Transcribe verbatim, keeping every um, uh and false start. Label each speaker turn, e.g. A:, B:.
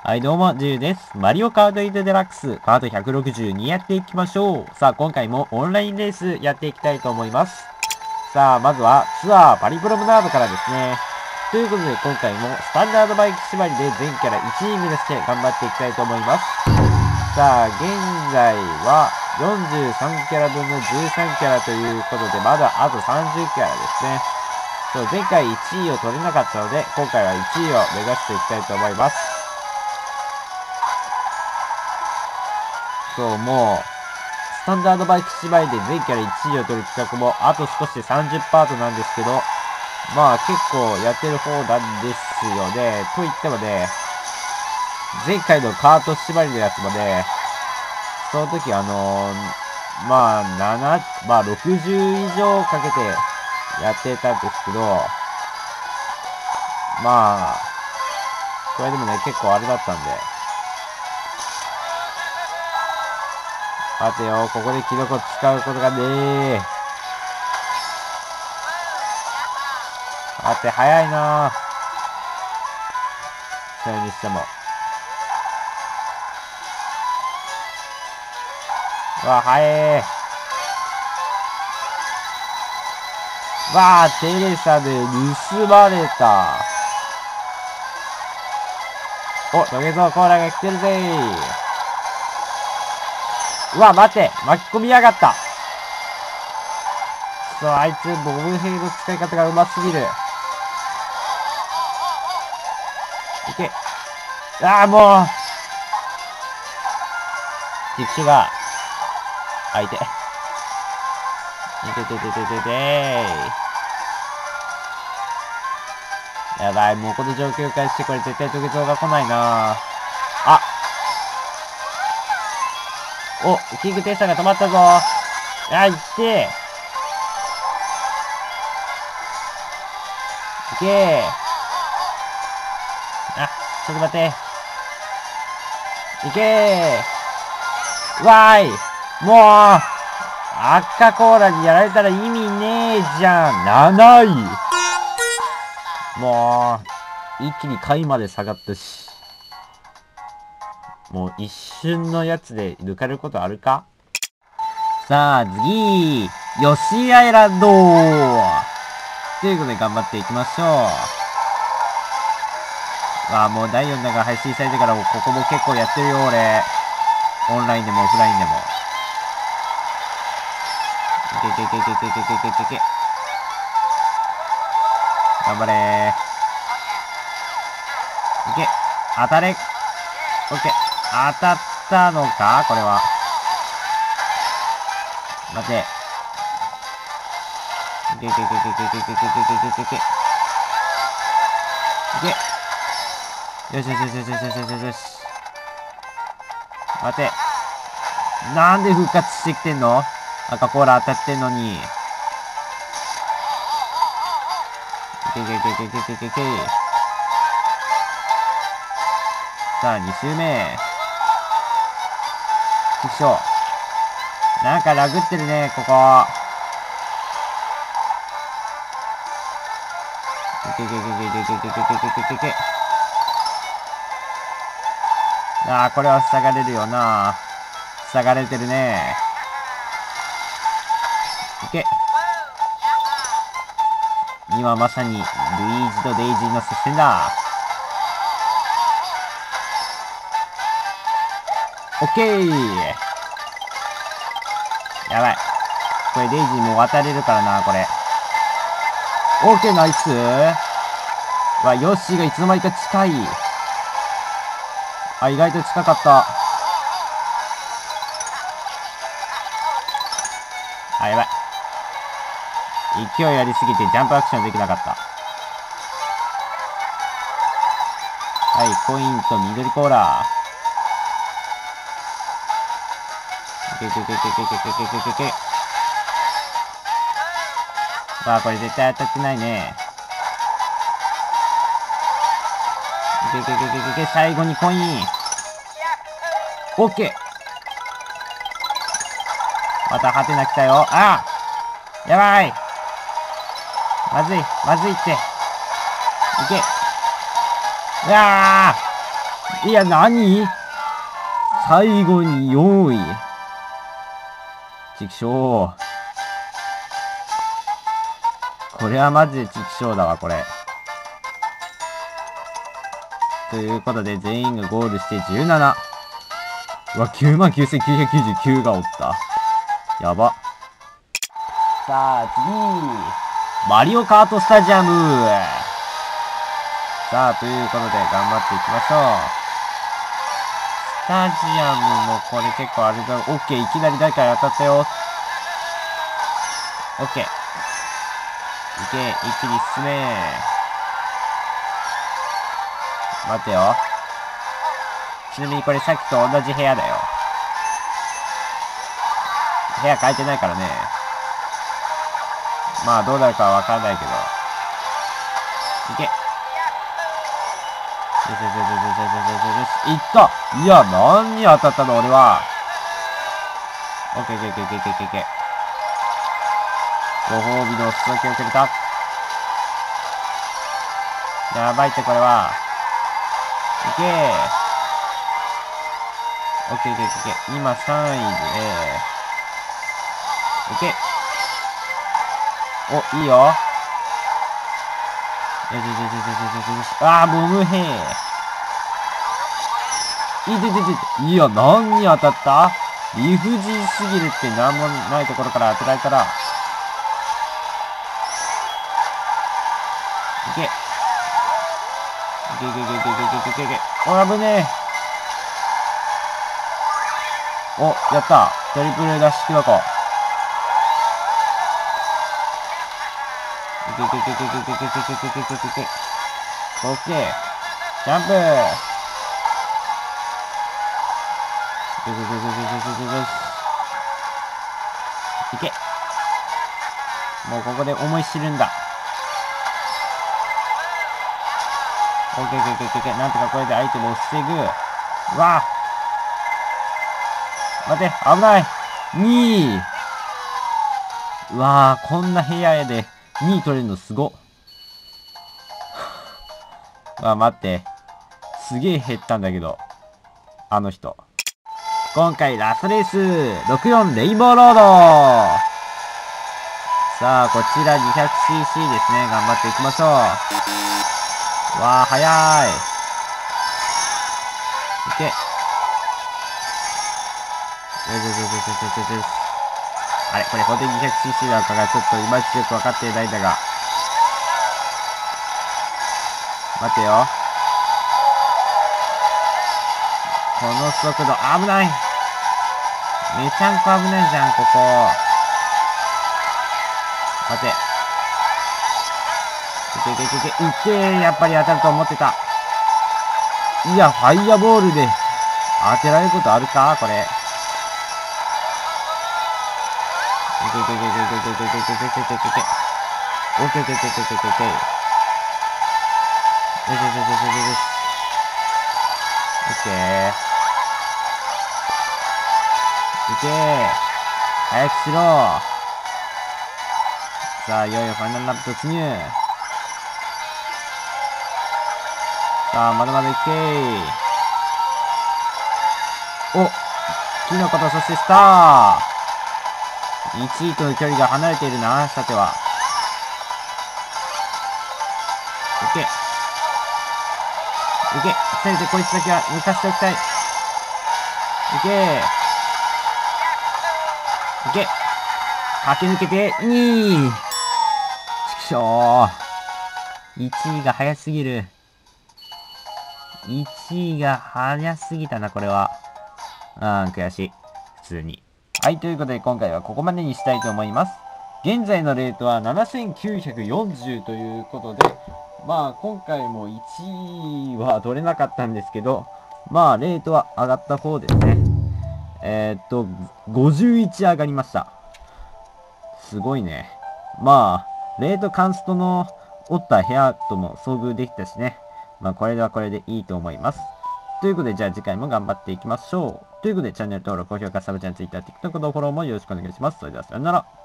A: はい、どうも、ジュウです。マリオカートエイトデラックス、パートひゃくろくじゅうにやっていきましょう。さあ、今回もオンラインレースやっていきたいと思います。さあ、まずは、ツアーパリプロムナードからですね。ということで、今回もスタンダードバイク縛りで全キャラいちにん目指して頑張っていきたいと思います。さあ、現在はよんじゅうさんキャラ分のじゅうさんキャラということで、まだあとさんじゅうキャラですね。そう、前回いちいを取れなかったので、今回はいちいを目指していきたいと思います。そう、もう、スタンダードバイク縛りで全キャラいちいを取る企画も、あと少しでさんじゅっパートなんですけど、まあ結構やってる方なんですよね。と言ってもね、前回のカート縛りのやつもね、その時あのー、まあ、なな、まあろくじゅう以上かけてやってたんですけど、まあ、これでもね、結構あれだったんで。待てよ、ここでキノコ使うことがねえ。待って、早いなぁ。それにしても。うわ、早えー。わあ、テレサで盗まれた。お、土下座コーラが来てるぜー。うわ、待て、巻き込みやがった。くそ、あいつ、ボブヘイの使い方がうますぎる。いけ。ああ、もう。実種が、相手。いててててててー。やばい、もうこの状況を返してこれ絶対土下座が来ないなぁ。あお、キングテイサーが止まったぞ。あ、いっていけー。あ、ちょっと待って。いけー。わーい。もう、赤コーラにやられたら意味ねえじゃん。なない。もう、一気に下位まで下がったし。もう一瞬のやつで抜かれることあるか？さあ、次、ヨシアイランドということで頑張っていきましょう。わあ、もうだいよん弾が配信されてからもここも結構やってるよ、俺。オンラインでもオフラインでも。いけいけいけいけいけいけいけいけいけ。頑張れー。いけ。当たれ。オッケー。当たったのかこれは。待て。いけいけいけいけいけいけいけいけいけいけいけ。いけ。よしよしよしよしよしよしよしよし。待て。なんで復活してきてんの？赤コーラ当たってんのに。いけいけいけいけいけいけいけいけ。さあ、に周目。ちくしょう。なんかラグってるね、ここ。いけいけいけいけいけいけいけいけいけいけいけ。ああ、これは塞がれるよな。塞がれてるね。いけ。今まさに、ルイージとデイジーの接戦だ。オッケー。やばい。これデイジーも渡れるからな、これ。オッケー、ナイス。わ、ヨッシーがいつの間にか近い。あ、意外と近かった。あ、やばい。勢いありすぎてジャンプアクションできなかった。はい、コインと緑コーラ。いけいけいけいけいけいけいけいけいけいけ。さあ、これ絶対当たってないね。いけいけいけいけいけいけ、最後にコイン。オッケー。またハテナ来たよ。ああやばい。まずい、まずいって。いけ。うわいや、何最後によんい。ちくしょう。これはマジでちくしょうだわ、これ。ということで、全員がゴールしてじゅうなな。うわ、きゅうまんきゅうせんきゅうひゃくきゅうじゅうきゅうがおった。やば。さあ、次。マリオカートスタジアム。さあ、ということで、頑張っていきましょう。スタジアムもこれ結構あれだ。オッケー、いきなり誰かに当たったよ。オッケー。いけ、一気に進め。待てよ。ちなみにこれさっきと同じ部屋だよ。部屋変えてないからね。まあどうなるかはわからないけど。いけ。よしよしよしよしよしよしよし。いった。いや、何に当たったの俺は。オッケーオッケーオッケーオッケーオッケー。ご褒美の続きをくれた。やばいってこれは。いけー。オッケーオッケーオッケー。今さんいで。いけ。お、いいよ。よしよしよしよしよしよし。あー、ボムヘイ。いててて。いや、何に当たった？理不尽すぎるってなんもないところから当てられたら。いけ。いけいけいけいけいけいけいけいけ。お、危ねえ。お、やった。トリプルダッシュキノコ。いけいけいけいけいけいけいけいけいけいけいけいけいけ。オッケー。ジャンプ。いけいけいけいけいけいけいけ。いけ。もうここで思い知るんだ。オッケーオッケーオッケーオッケー。なんとかこれで相手を防ぐ。うわぁ。待って、危ない。にい。うわぁ、こんな部屋でにい取れるのすごっ。あ、待って。すげえ減ったんだけど。あの人。今回ラストレース、ろくじゅうよんレインボーロード。さあ、こちら にひゃくシーシー ですね。頑張っていきましょう。わあ、早い。いけ。よしよしよしよしよしよし。あれこれ本当に にひゃくシーシー なのかがちょっといまいちよくわかってないんだが。待てよ。この速度、危ない。めちゃんこ危ないじゃん、ここ。待て。いけいけいけいけ。いってー、やっぱり当たると思ってた。いや、ファイヤーボールで当てられることあるかこれ。いけいけいけいけいけいけいけいけいけいけいけいけいけ。オッケーオッケーオッケーオッケーオッケーオッケー。よしよしよしよしよし。オッケー。いけー。早くしろー。さあ、いよいよファイナルラップ突入。さあ、まだまだいけー。お、キノコとそしてスター。いちいとの距離が離れているな、さては。いけ。いけ。せめてこいつだけは抜かしておきたい。いけー。いけ。駆け抜けて、にい。ちくしょう。いちいが早すぎる。いちいが早すぎたな、これは。うん、悔しい。普通に。はい、ということで今回はここまでにしたいと思います。現在のレートはななせんきゅうひゃくよんじゅうということで、まあ今回もいちいは取れなかったんですけど、まあレートは上がった方ですね。えー、っと、ごじゅういち上がりました。すごいね。まあ、レートカンストのおった部屋とも遭遇できたしね。まあこれではこれでいいと思います。ということで、じゃあ次回も頑張っていきましょう。ということで、チャンネル登録、高評価、サブチャンネル、Twitter、TikTok のフォローもよろしくお願いします。それではさよなら。